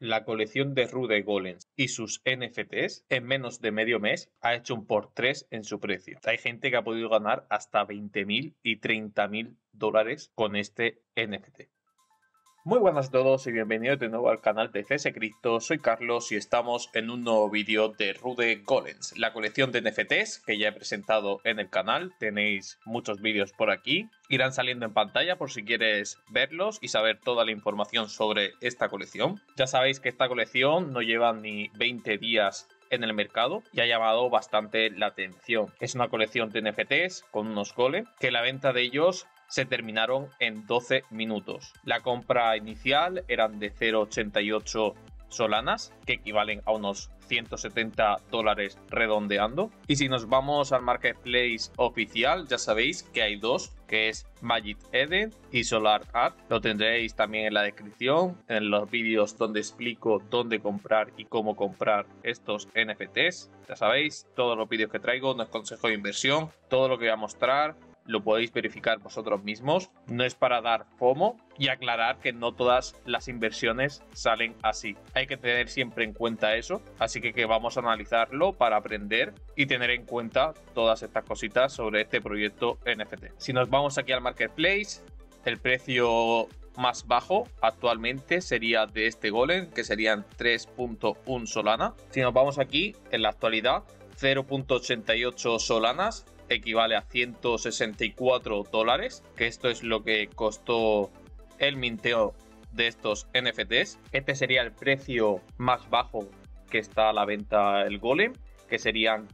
La colección de Rude Golems y sus NFTs en menos de medio mes ha hecho un por 3 en su precio. Hay gente que ha podido ganar hasta 20.000 y 30.000 dólares con este NFT. Muy buenas a todos y bienvenidos de nuevo al canal de CS Crypto. Soy Carlos y estamos en un nuevo vídeo de Rude Golems, la colección de NFTs que ya he presentado en el canal. Tenéis muchos vídeos por aquí, irán saliendo en pantalla por si quieres verlos y saber toda la información sobre esta colección. Ya sabéis que esta colección no lleva ni 20 días en el mercado y ha llamado bastante la atención. Es una colección de NFTs con unos golems que la venta de ellos se terminaron en 12 minutos. La compra inicial eran de 0,88 solanas, que equivalen a unos 170 dólares redondeando. Y si nos vamos al marketplace oficial, ya sabéis que hay dos, que es Magic Eden y Solar Art. Lo tendréis también en la descripción, en los vídeos donde explico dónde comprar y cómo comprar estos NFTs. Ya sabéis, todos los vídeos que traigo no es consejo de inversión, todo lo que voy a mostrar lo podéis verificar vosotros mismos, no es para dar FOMO, y aclarar que no todas las inversiones salen así. Hay que tener siempre en cuenta eso, así que vamos a analizarlo para aprender y tener en cuenta todas estas cositas sobre este proyecto NFT. Si nos vamos aquí al marketplace, el precio más bajo actualmente sería de este golem, que serían 3.1 solana. Si nos vamos aquí, en la actualidad, 0.88 solanas equivale a 164 dólares, que esto es lo que costó el minteo de estos NFTs. Este sería el precio más bajo que está a la venta el golem, que serían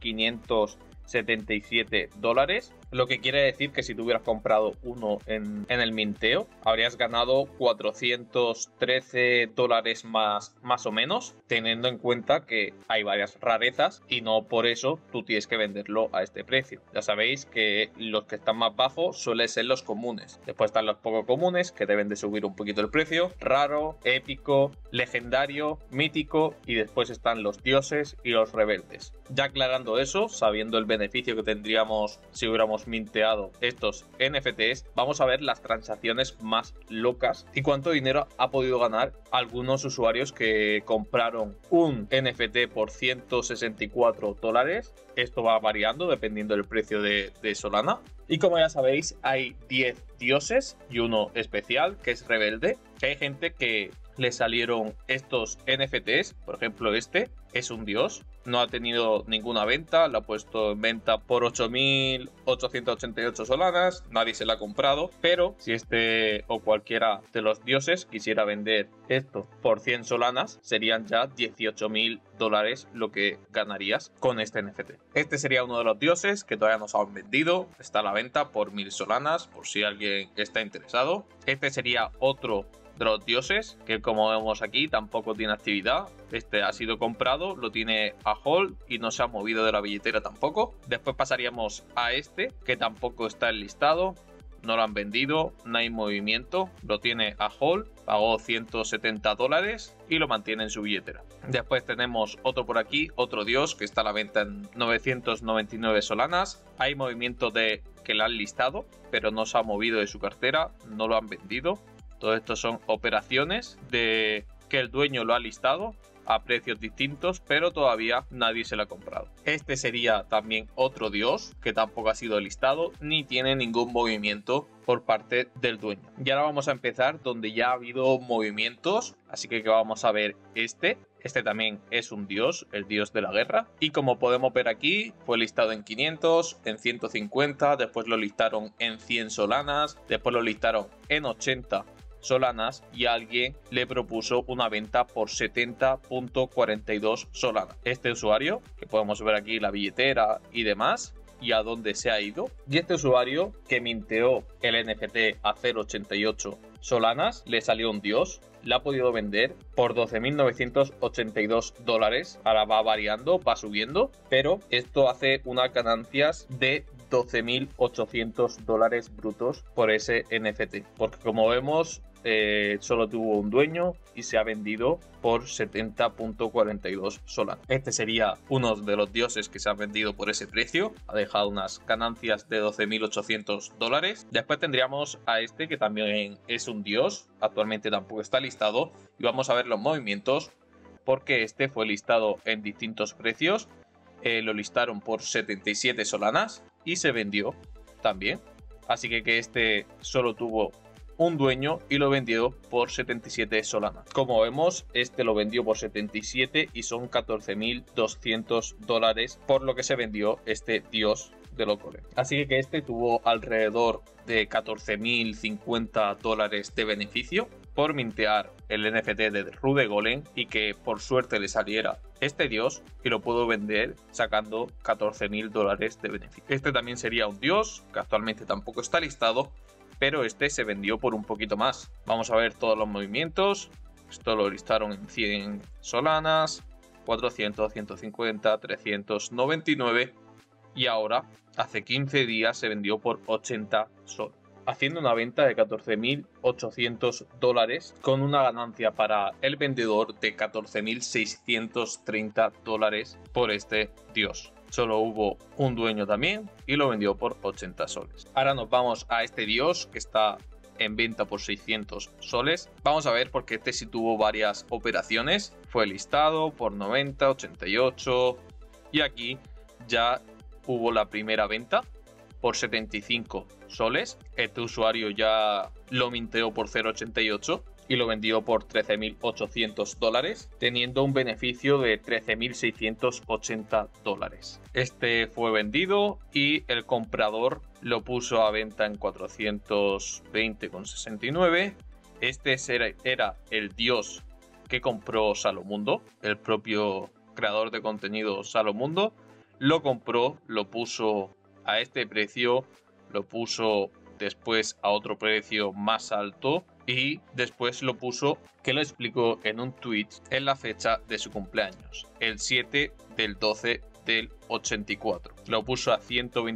577 dólares. Lo que quiere decir que si tú hubieras comprado uno en el minteo, habrías ganado 413 dólares más o menos, teniendo en cuenta que hay varias rarezas y no por eso tú tienes que venderlo a este precio. Ya sabéis que los que están más bajos suelen ser los comunes. Después están los poco comunes, que deben de subir un poquito el precio. Raro, épico, legendario, mítico, y después están los dioses y los rebeldes. Ya aclarando eso, sabiendo el beneficio que tendríamos si hubiéramos minteado estos NFTs, vamos a ver las transacciones más locas y cuánto dinero ha podido ganar algunos usuarios que compraron un NFT por 164 dólares. Esto va variando dependiendo del precio de Solana. Y como ya sabéis, hay 10 dioses y uno especial, que es rebelde, que hay gente que le salieron estos NFTs, por ejemplo este es un dios, no ha tenido ninguna venta, lo ha puesto en venta por 8.888 solanas, nadie se la ha comprado, pero si este o cualquiera de los dioses quisiera vender esto por 100 solanas, serían ya 18.000 dólares lo que ganarías con este NFT. Este sería uno de los dioses que todavía no se han vendido, está a la venta por 1.000 solanas, por si alguien está interesado. Este sería otro de los dioses, que como vemos aquí tampoco tiene actividad. Este ha sido comprado, lo tiene a hold y no se ha movido de la billetera tampoco. Después pasaríamos a este, que tampoco está enlistado, no lo han vendido, no hay movimiento, lo tiene a hold, pagó 170 dólares y lo mantiene en su billetera. Después tenemos otro por aquí, otro dios que está a la venta en 999 solanas. Hay movimiento de que lo han listado, pero no se ha movido de su cartera, no lo han vendido. Todo esto son operaciones de que el dueño lo ha listado a precios distintos, pero todavía nadie se lo ha comprado. Este sería también otro dios que tampoco ha sido listado ni tiene ningún movimiento por parte del dueño. Y ahora vamos a empezar donde ya ha habido movimientos, así que vamos a ver este. Este también es un dios, el dios de la guerra. Y como podemos ver aquí, fue listado en 500, en 150, después lo listaron en 100 solanas, después lo listaron en 80 solanas y alguien le propuso una venta por 70.42 solanas. Este usuario, que podemos ver aquí la billetera y demás, y a dónde se ha ido. Y este usuario que minteó el NFT a 0.88 solanas, le salió un dios, la ha podido vender por 12.982 dólares. Ahora va variando, va subiendo, pero esto hace unas ganancias de 12.800 dólares brutos por ese NFT, porque como vemos solo tuvo un dueño y se ha vendido por 70.42 solanas. Este sería uno de los dioses que se ha vendido por ese precio, ha dejado unas ganancias de 12.800 dólares. Después tendríamos a este que también es un dios, actualmente tampoco está listado, y vamos a ver los movimientos porque este fue listado en distintos precios. Lo listaron por 77 solanas y se vendió también. Así que este solo tuvo un dueño y lo vendió por 77 solanas. Como vemos, este lo vendió por 77 y son 14.200 dólares por lo que se vendió este dios de los golems. Así que este tuvo alrededor de 14.050 dólares de beneficio por mintear el NFT de Rude Golem y que por suerte le saliera este dios y lo puedo vender sacando 14.000 dólares de beneficio. Este también sería un dios que actualmente tampoco está listado, pero este se vendió por un poquito más. Vamos a ver todos los movimientos. Esto lo listaron en 100 solanas, 400, 150, 399 y ahora hace 15 días se vendió por 80 sol, haciendo una venta de 14.800 dólares con una ganancia para el vendedor de 14.630 dólares por este dios. Solo hubo un dueño también y lo vendió por 80 soles. Ahora nos vamos a este dios que está en venta por 600 soles. Vamos a ver porque este sí tuvo varias operaciones. Fue listado por 90, 88 y aquí ya hubo la primera venta por 75 soles. Este usuario ya lo minteó por 0,88 y lo vendió por 13.800 dólares, teniendo un beneficio de 13.680 dólares. Este fue vendido y el comprador lo puso a venta en 420,69. Este era el dios que compró Salomundo, el propio creador de contenido Salomundo. Lo compró, lo puso a este precio, lo puso después a otro precio más alto y después lo puso, que lo explicó en un tweet, en la fecha de su cumpleaños, el 7 del 12 del 84. Lo puso a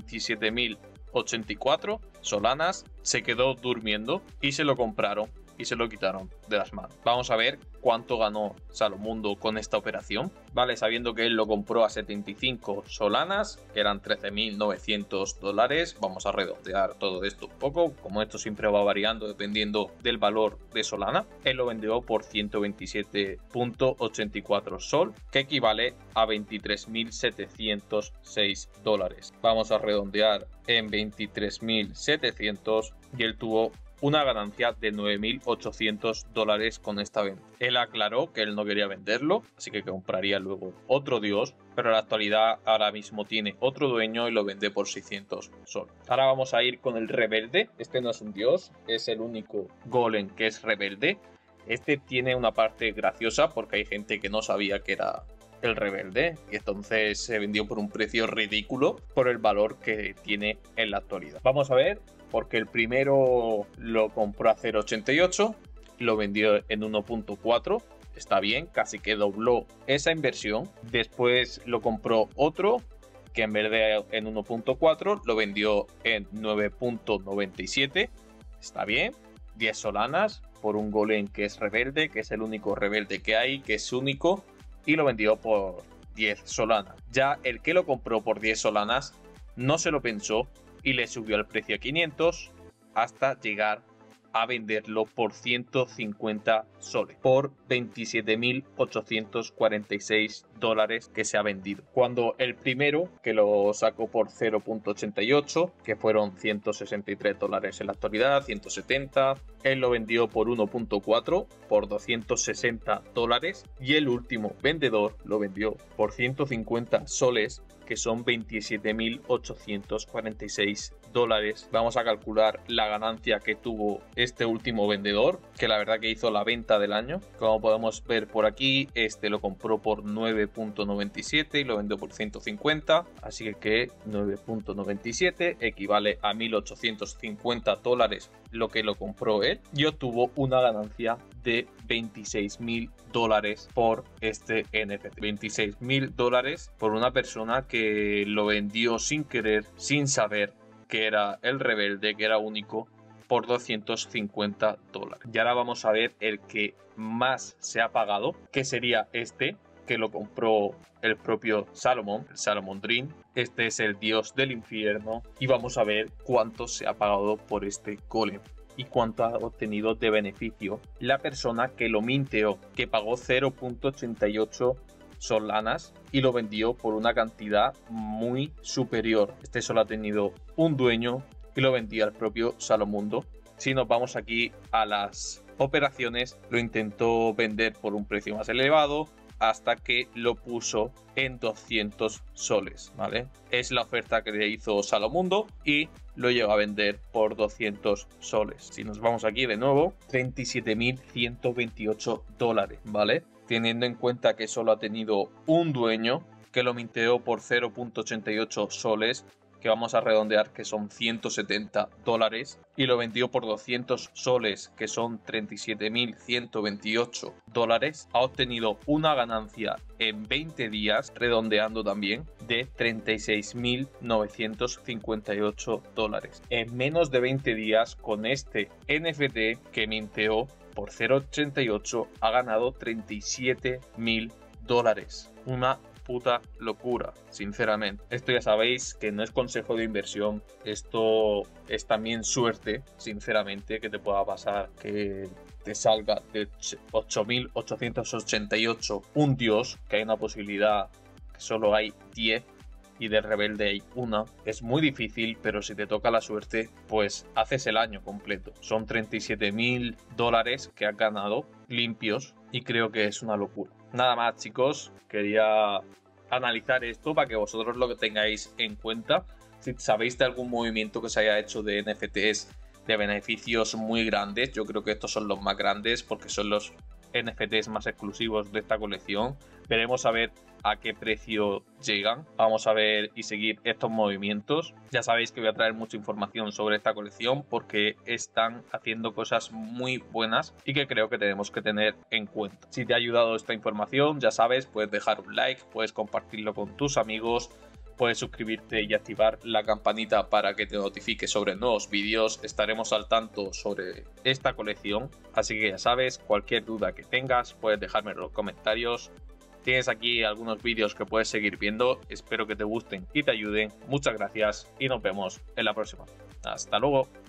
127.084 solanas, se quedó durmiendo y se lo compraron y se lo quitaron de las manos. Vamos a ver cuánto ganó Salomundo con esta operación. Vale, sabiendo que él lo compró a 75 solanas, que eran 13.900 dólares. Vamos a redondear todo esto un poco, como esto siempre va variando dependiendo del valor de Solana. Él lo vendió por 127.84 sol, que equivale a 23.706 dólares. Vamos a redondear en 23.700 y él tuvo una ganancia de 9.800 dólares con esta venta. Él aclaró que él no quería venderlo, así que compraría luego otro dios, pero en la actualidad ahora mismo tiene otro dueño y lo vende por 600 sol. Ahora vamos a ir con el rebelde. Este no es un dios, es el único golem que es rebelde. Este tiene una parte graciosa porque hay gente que no sabía que era el rebelde y entonces se vendió por un precio ridículo por el valor que tiene en la actualidad. Vamos a ver, porque el primero lo compró a 0,88, lo vendió en 1,4, está bien, casi que dobló esa inversión. Después lo compró otro que en vez de en 1,4 lo vendió en 9,97, está bien, 10 solanas por un golem que es rebelde, que es el único rebelde que hay, que es único, y lo vendió por 10 solanas. Ya el que lo compró por 10 solanas no se lo pensó y le subió el precio a 500 hasta llegar a venderlo por 150 soles, por 27.846 dólares que se ha vendido. Cuando el primero, que lo sacó por 0,88, que fueron 163 dólares en la actualidad, 170, él lo vendió por 1,4, por 260 dólares, y el último vendedor lo vendió por 150 soles, que son 27.846 dólares. Vamos a calcular la ganancia que tuvo este último vendedor, que la verdad que hizo la venta del año. Como podemos ver por aquí, este lo compró por 9,97 y lo vendió por 150, así que 9,97 equivale a 1.850 dólares lo que lo compró él, y obtuvo una ganancia de 26.000 dólares por este NFT. 26.000 dólares por una persona que lo vendió sin querer, sin saber que era el rebelde, que era único, por 250 dólares. Y ahora vamos a ver el que más se ha pagado, que sería este, que lo compró el propio Salomon, el Salomon Dream. Este es el dios del infierno y vamos a ver cuánto se ha pagado por este golem. y cuánto ha obtenido de beneficio la persona que lo minteó, que pagó 0.88 Solanas y lo vendió por una cantidad muy superior. Este solo ha tenido un dueño y lo vendía al propio Salomundo. Si nos vamos aquí a las operaciones, lo intentó vender por un precio más elevado hasta que lo puso en 200 soles, ¿vale? Es la oferta que le hizo Salomundo y lo lleva a vender por 200 soles. Si nos vamos aquí de nuevo, 37.128 dólares, ¿vale? Teniendo en cuenta que solo ha tenido un dueño que lo minteó por 0.88 soles, que vamos a redondear que son 170 dólares, y lo vendió por 200 soles, que son 37.128 dólares, ha obtenido una ganancia en 20 días, redondeando también, de 36.958 dólares. En menos de 20 días, con este NFT que minteó por 0.88, ha ganado 37.000 dólares. Una puta locura, sinceramente. Esto ya sabéis que no es consejo de inversión, esto es también suerte, sinceramente, que te pueda pasar que te salga de 8.888 un dios, que hay una posibilidad que solo hay 10 y de rebelde hay una. Es muy difícil, pero si te toca la suerte, pues haces el año completo. Son 37.000 dólares que has ganado limpios y creo que es una locura. Nada más, chicos, quería analizar esto para que vosotros lo tengáis en cuenta. Si sabéis de algún movimiento que se haya hecho de NFTs de beneficios muy grandes, yo creo que estos son los más grandes porque son los NFTs más exclusivos de esta colección. Veremos a ver a qué precio llegan. Vamos a ver y seguir estos movimientos. Ya sabéis que voy a traer mucha información sobre esta colección porque están haciendo cosas muy buenas y que creo que tenemos que tener en cuenta. Si te ha ayudado esta información, ya sabes, puedes dejar un like, puedes compartirlo con tus amigos, puedes suscribirte y activar la campanita para que te notifique sobre nuevos vídeos. Estaremos al tanto sobre esta colección, así que ya sabes, cualquier duda que tengas puedes dejarme en los comentarios. Tienes aquí algunos vídeos que puedes seguir viendo, espero que te gusten y te ayuden. Muchas gracias y nos vemos en la próxima. Hasta luego.